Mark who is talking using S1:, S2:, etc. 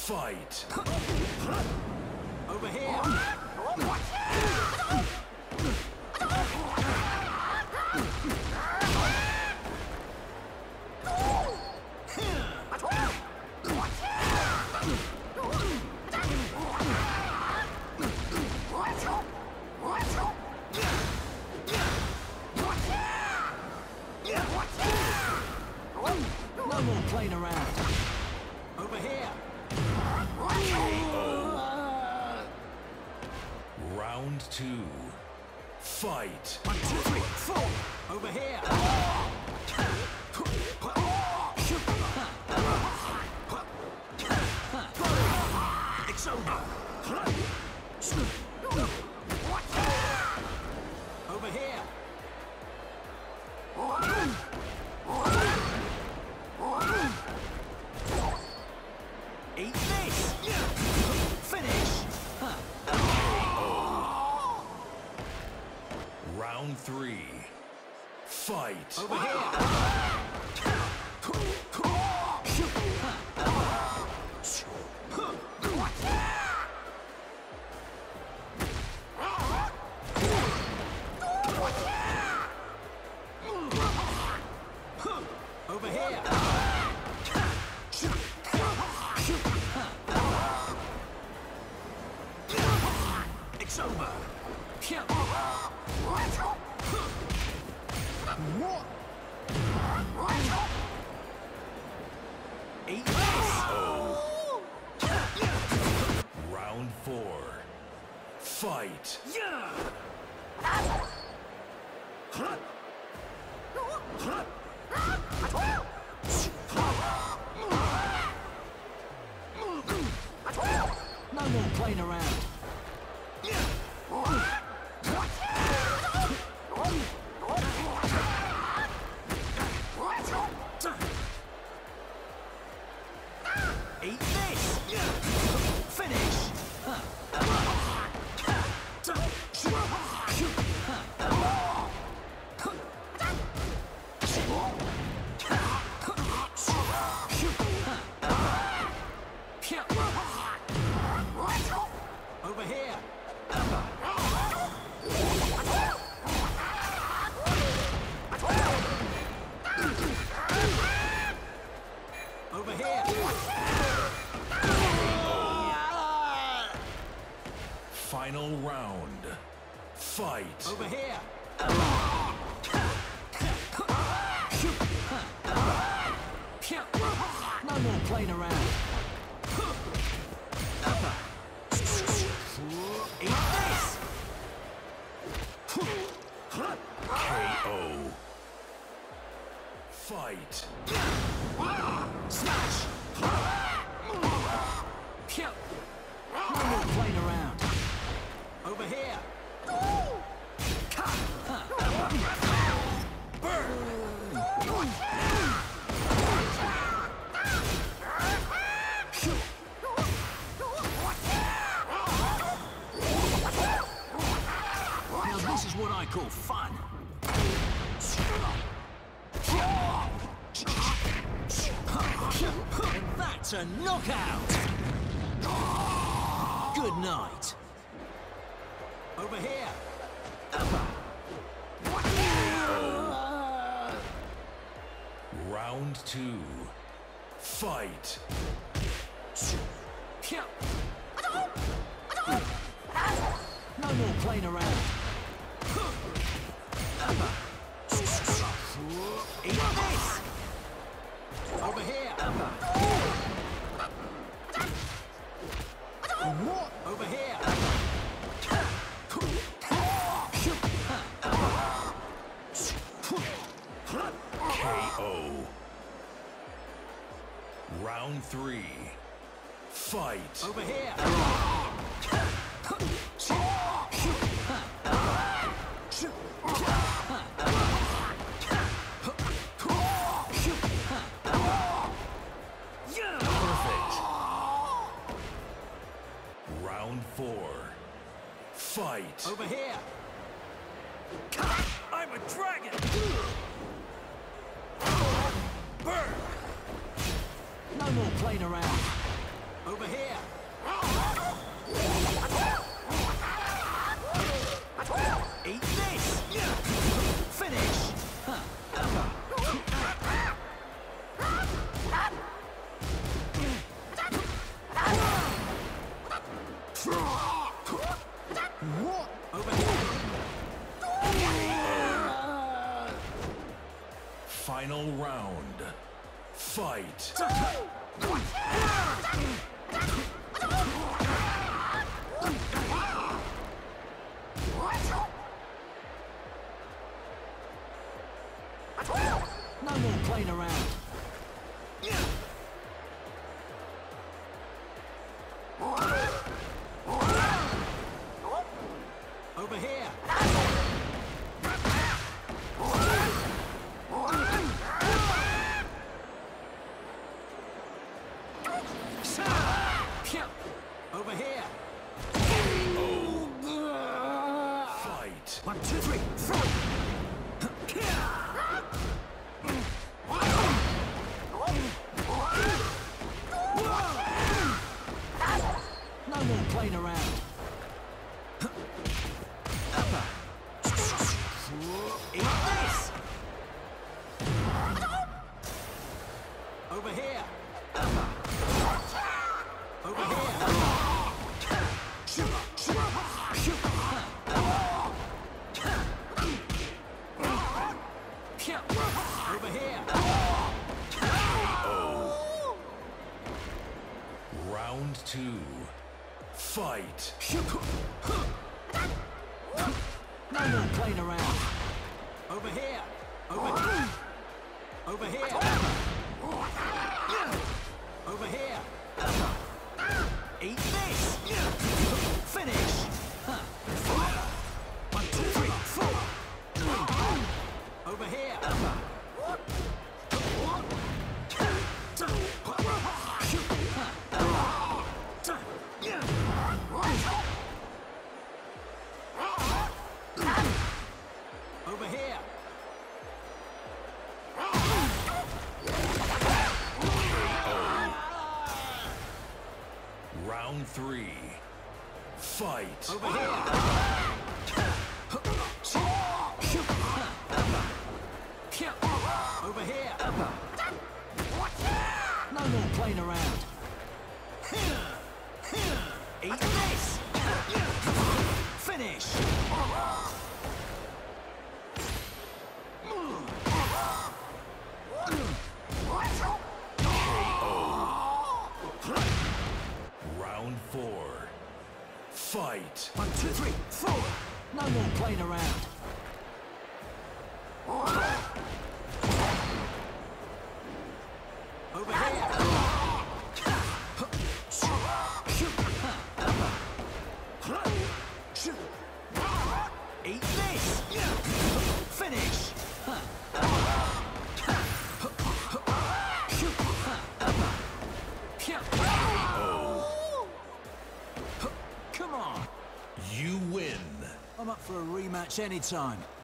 S1: Fight!
S2: Over here! No more playing around. Over here!
S1: Round 2. Fight!
S2: 1, 2, 3, 4! Over here! It's over! Over here! Eat this! Finish!
S1: Round 3. Fight!
S2: Over here! Over here! It's over! What? Eat this!
S1: Round 4. Fight!
S2: No more playing around. Eat this! Finish! Over here! Over here!
S1: Final round. Fight!
S2: Over here! No more playing around. Eat this!
S1: KO. Fight!
S2: Smash! No more playing around. Over here! Now this is what I call fun. And that's a knockout! Good night. Over here.
S1: Round 2. Fight!
S2: No more playing around. Eat this! Over here. What? Over here.
S1: KO. Round 3. Fight!
S2: Over here.
S1: Perfect. Round 4. Fight!
S2: Over here. I'm a dragon. Burn. No more playing around. Over here.
S1: Final round. Fight.
S2: No more playing around. Over here. Over here.
S1: Fight.
S2: 1, 2, 3, 4. No more playing around. Eat this. Over here. Over here. Over here.
S1: Round 2. Fight.
S2: No more playing around. Over here. Over here. Over here. Over here. Eat this. Finish. 1, 2, 3, 4. Over here. Over here.
S1: Round 3. Fight.
S2: Over here. Over here. No more playing around. Eat this. Finish.
S1: Round 4. Fight.
S2: 1, 2, 3, 4. No more playing around. Over here. Eat this. Finish. Come on.
S1: You win.
S2: I'm up for a rematch anytime.